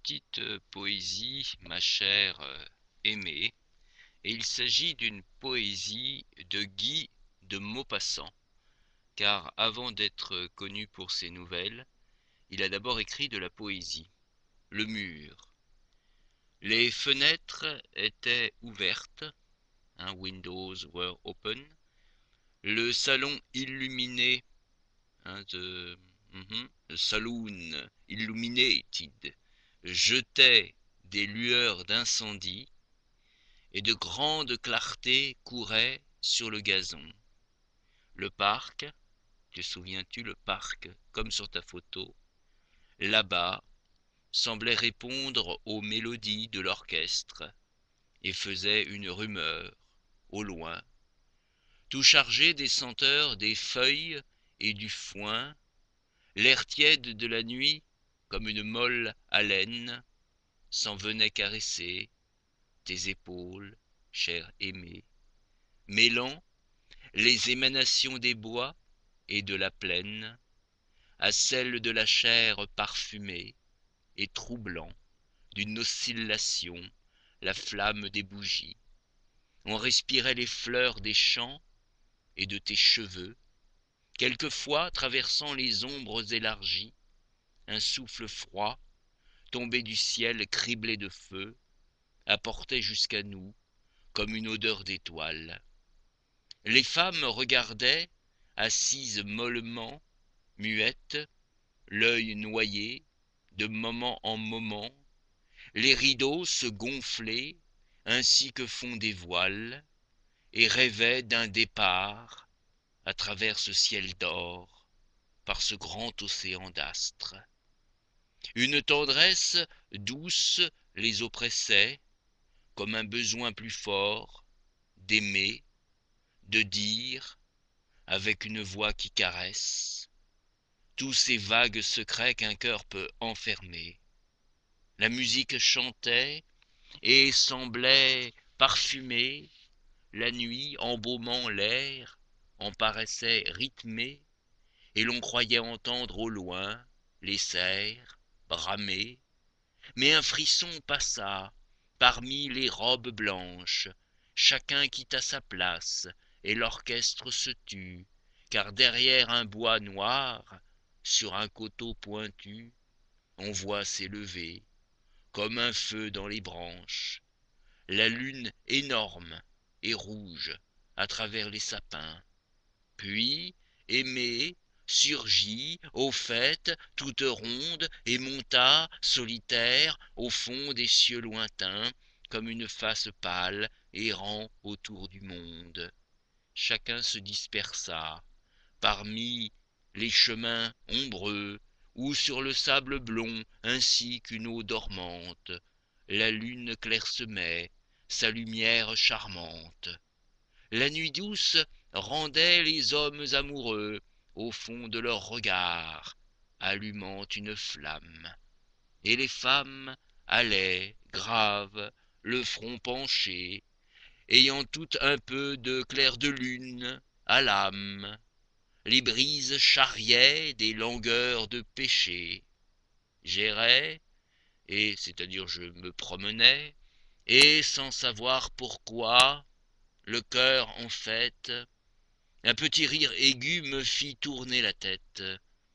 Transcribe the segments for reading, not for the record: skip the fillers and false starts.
petite poésie, ma chère Aimée, et il s'agit d'une poésie de Guy de Maupassant, car avant d'être connu pour ses nouvelles, il a d'abord écrit de la poésie. Le mur. Les fenêtres étaient ouvertes, windows were open, le salon illuminé, the saloon illuminated, jetait des lueurs d'incendie, et de grandes clartés couraient sur le gazon. Le parc, te souviens-tu, le parc, comme sur ta photo, là-bas, semblait répondre aux mélodies de l'orchestre et faisait une rumeur, au loin, tout chargé des senteurs des feuilles et du foin, l'air tiède de la nuit, comme une molle haleine, s'en venait caresser tes épaules, chère Aimée, mêlant les émanations des bois et de la plaine à celles de la chair parfumée et troublant d'une oscillation la flamme des bougies. On respirait les fleurs des champs et de tes cheveux, quelquefois traversant les ombres élargies, un souffle froid, tombé du ciel criblé de feu, apportait jusqu'à nous comme une odeur d'étoiles. Les femmes regardaient, assises mollement, muettes, l'œil noyé, de moment en moment, les rideaux se gonfler, ainsi que font des voiles, et rêvaient d'un départ, à travers ce ciel d'or, par ce grand océan d'astres. Une tendresse douce les oppressait, comme un besoin plus fort, d'aimer, de dire, avec une voix qui caresse, tous ces vagues secrets qu'un cœur peut enfermer. La musique chantait et semblait parfumer, la nuit embaumant l'air en paraissait rythmée, et l'on croyait entendre au loin les cerfs bramer. Mais un frisson passa parmi les robes blanches, chacun quitta sa place, et l'orchestre se tut, car derrière un bois noir, sur un coteau pointu, on voit s'élever, comme un feu dans les branches, la lune énorme et rouge à travers les sapins. Puis, Aimée surgit au faîte toute ronde et monta, solitaire, au fond des cieux lointains, comme une face pâle errant autour du monde. Chacun se dispersa parmi les chemins ombreux ou sur le sable blond ainsi qu'une eau dormante. La lune clairsemait sa lumière charmante. La nuit douce rendait les hommes amoureux au fond de leurs regards, allumant une flamme. Et les femmes allaient, graves, le front penché, ayant toutes un peu de clair de lune à l'âme. Les brises charriaient des langueurs de péché. J'errais, et c'est-à-dire je me promenais, et sans savoir pourquoi, le cœur en fête, un petit rire aigu me fit tourner la tête,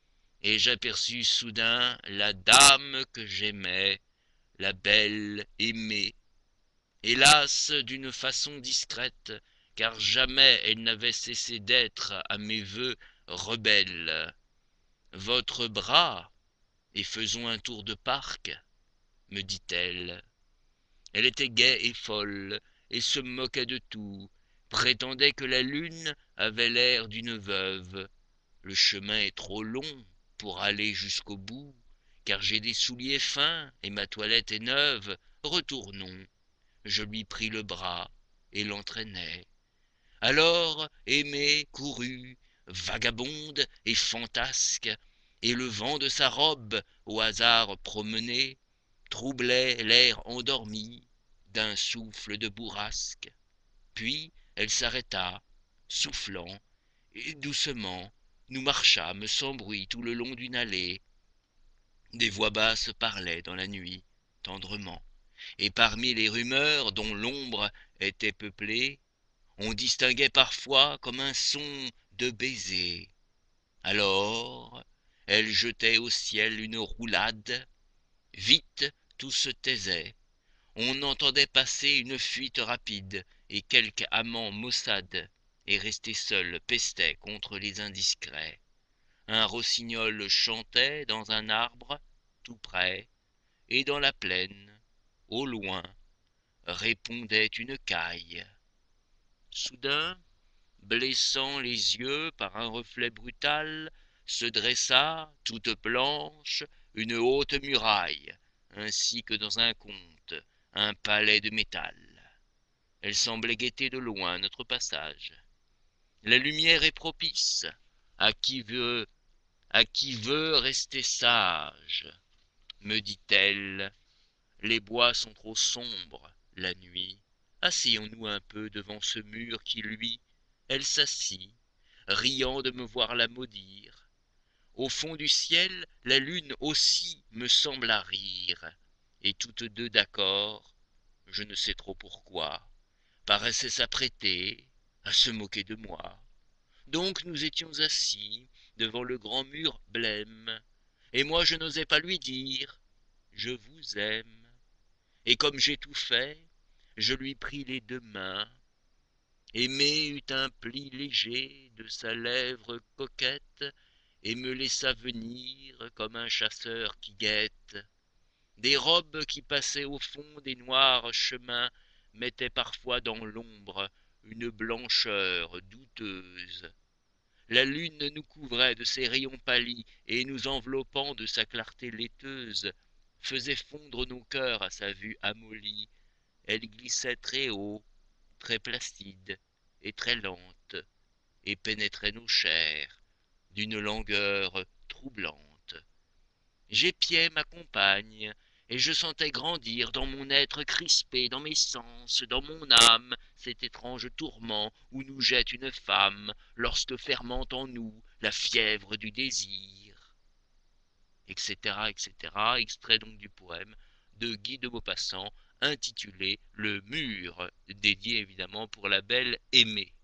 et j'aperçus soudain la dame que j'aimais, la belle Aimée, hélas d'une façon discrète, car jamais elle n'avait cessé d'être à mes vœux rebelle. Votre bras, et faisons un tour de parc, me dit-elle. Elle était gaie et folle, et se moquait de tout, prétendait que la lune avait l'air d'une veuve. Le chemin est trop long pour aller jusqu'au bout, car j'ai des souliers fins et ma toilette est neuve. Retournons. Je lui pris le bras et l'entraînai. Alors Aimée courut, vagabonde et fantasque, et le vent de sa robe, au hasard promené, troublait l'air endormi d'un souffle de bourrasque. Puis elle s'arrêta, soufflant, et doucement nous marchâmes sans bruit tout le long d'une allée. Des voix basses parlaient dans la nuit. tendrement. Et parmi les rumeurs dont l'ombre était peuplée, on distinguait parfois comme un son de baiser. Alors, elle jetait au ciel une roulade. Vite, tout se taisait. On entendait passer une fuite rapide, et quelque amant maussade, et resté seul, pestait contre les indiscrets. Un rossignol chantait dans un arbre, tout près, et dans la plaine, au loin, répondait une caille. Soudain, blessant les yeux par un reflet brutal, se dressa, toute blanche, une haute muraille, ainsi que dans un conte, un palais de métal. Elle semblait guetter de loin notre passage. La lumière est propice à qui veut rester sage, me dit-elle. Les bois sont trop sombres la nuit. Asseyons-nous un peu devant ce mur qui luit. Elle s'assit, riant de me voir la maudire. Au fond du ciel, la lune aussi me sembla rire, et toutes deux d'accord, je ne sais trop pourquoi, paraissaient s'apprêter à se moquer de moi. Donc nous étions assis devant le grand mur blême, et moi je n'osais pas lui dire « Je vous aime ». Et comme j'étouffais, je lui pris les deux mains. Aimé eut un pli léger de sa lèvre coquette et me laissa venir comme un chasseur qui guette. Des robes qui passaient au fond des noirs chemins mettaient parfois dans l'ombre une blancheur douteuse. La lune nous couvrait de ses rayons pâlis et nous enveloppant de sa clarté laiteuse, faisait fondre nos cœurs à sa vue amollie. Elle glissait très haut, très placide et très lente, et pénétrait nos chairs d'une langueur troublante. J'épiais ma compagne, et je sentais grandir dans mon être crispé, dans mes sens, dans mon âme, cet étrange tourment où nous jette une femme lorsque fermente en nous la fièvre du désir, etc., etc. Extrait donc du poème de Guy de Maupassant intitulé Le Mur, dédié évidemment pour la belle aimée.